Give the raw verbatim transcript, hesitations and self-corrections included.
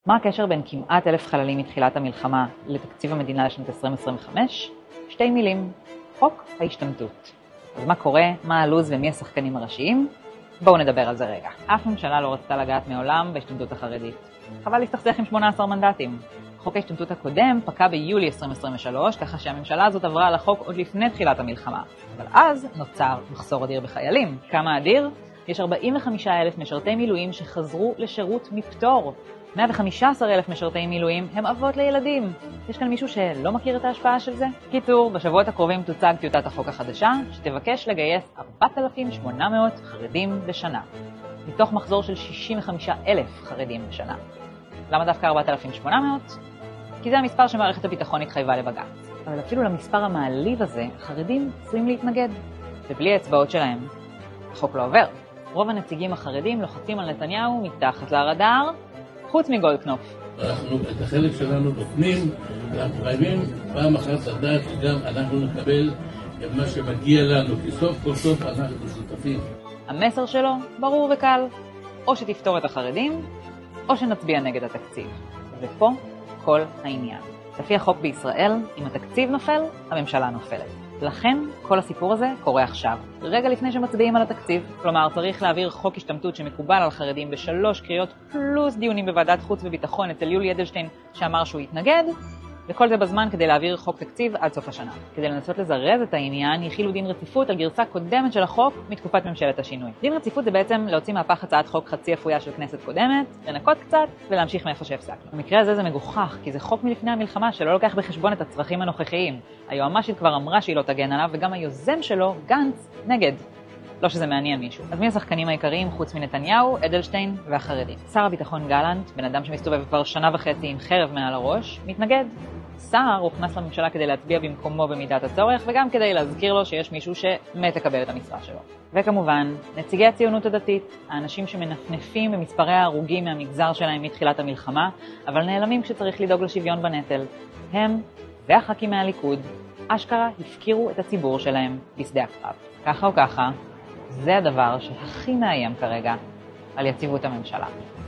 מה הקשר בין כמעט אלף חללים מתחילת המלחמה לתקציב המדינה לשנת עשרים עשרים וחמש? שתי מילים, חוק ההשתמטות. אז מה קורה, מה הלוז ומי השחקנים הראשיים? בואו נדבר על זה רגע. אף ממשלה לא רצתה לגעת מעולם בהשתמטות החרדית. חבל להסתכסך עם שמונה עשרה מנדטים. חוק ההשתמטות הקודם פקע ביולי עשרים עשרים ושלוש, ככה שהממשלה הזאת עברה על החוק עוד לפני תחילת המלחמה. אבל אז נוצר מחסור אדיר בחיילים. כמה אדיר? יש ארבעים וחמישה אלף משרתי מילואים שחזרו לשירות מפטור. מאה וחמישה עשר אלף משרתי מילואים הם אבות לילדים. יש כאן מישהו שלא מכיר את ההשפעה של זה? קיצור, בשבועות הקרובים תוצג טיוטת החוק החדשה, שתבקש לגייס ארבעת אלפים שמונה מאות חרדים בשנה. מתוך מחזור של שישים וחמישה אלף חרדים בשנה. למה דווקא ארבעת אלפים שמונה מאות? כי זה המספר שמערכת הביטחון התחייבה לבג"ץ. אבל אפילו למספר המעליב הזה, החרדים צריכים להתנגד. ובלי האצבעות שלהם, החוק לא עובר. רוב הנציגים החרדים לוחצים על נתניהו מתחת לרדאר, חוץ מגולדקנופ. אנחנו את החלק שלנו נותנים, אנחנו חייבים פעם אחת לדעת שגם אנחנו נקבל את מה שמגיע לנו, כי סוף כל סוף אנחנו שותפים. המסר שלו ברור וקל, או שתפתור את החרדים, או שנצביע נגד התקציב. ופה כל העניין. לפי החוק בישראל, אם התקציב נופל, הממשלה נופלת. לכן כל הסיפור הזה קורה עכשיו, רגע לפני שמצביעים על התקציב. כלומר, צריך להעביר חוק השתמטות שמקובל על חרדים בשלוש קריאות פלוס דיונים בוועדת חוץ וביטחון אצל יולי אדלשטיין שאמר שהוא יתנגד, וכל זה בזמן כדי להעביר חוק תקציב עד סוף השנה. כדי לנסות לזרז את העניין, יחילו דין רציפות על גרסה קודמת של החוק מתקופת ממשלת השינוי. דין רציפות זה בעצם להוציא מהפח הצעת חוק חצי אפויה של כנסת קודמת, לנקות קצת ולהמשיך מאיפה שהפסקנו. במקרה הזה זה מגוחך, כי זה חוק מלפני המלחמה שלא לוקח בחשבון את הצרכים הנוכחיים. היועמ"שית כבר אמרה שהיא לא תגן עליו, וגם היוזם שלו, גנץ, נגד. לא שזה מעניין מישהו. אז מי השחקנים העיקריים חוץ מנתניהו, אדלשטיין והחרדים? שר הביטחון גלנט, בן אדם שמסתובב כבר שנה וחצי עם חרב מעל הראש, מתנגד. שר הוכנס לממשלה כדי להצביע במקומו במידת הצורך, וגם כדי להזכיר לו שיש מישהו שמת לקבל את המשרה שלו. וכמובן, נציגי הציונות הדתית, האנשים שמנפנפים במספרי ההרוגים מהמגזר שלהם מתחילת המלחמה, אבל נעלמים כשצריך לדאוג לשוויון בנטל. הם והח"כים מהליכוד אשכרה הפקירו את הציבור שלהם בשדה הקרב. ככה או ככה, זה הדבר שהכי מאיים כרגע על יציבות הממשלה.